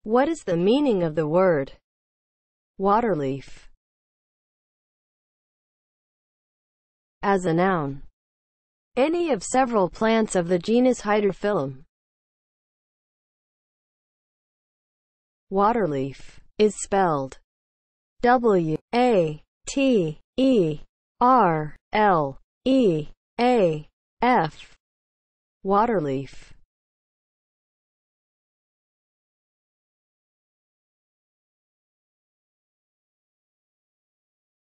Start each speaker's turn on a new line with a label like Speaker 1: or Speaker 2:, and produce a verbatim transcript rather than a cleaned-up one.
Speaker 1: What is the meaning of the word waterleaf as a noun? Any of several plants of the genus Hydrophyllum. Waterleaf is spelled W A T E R L E A F. Waterleaf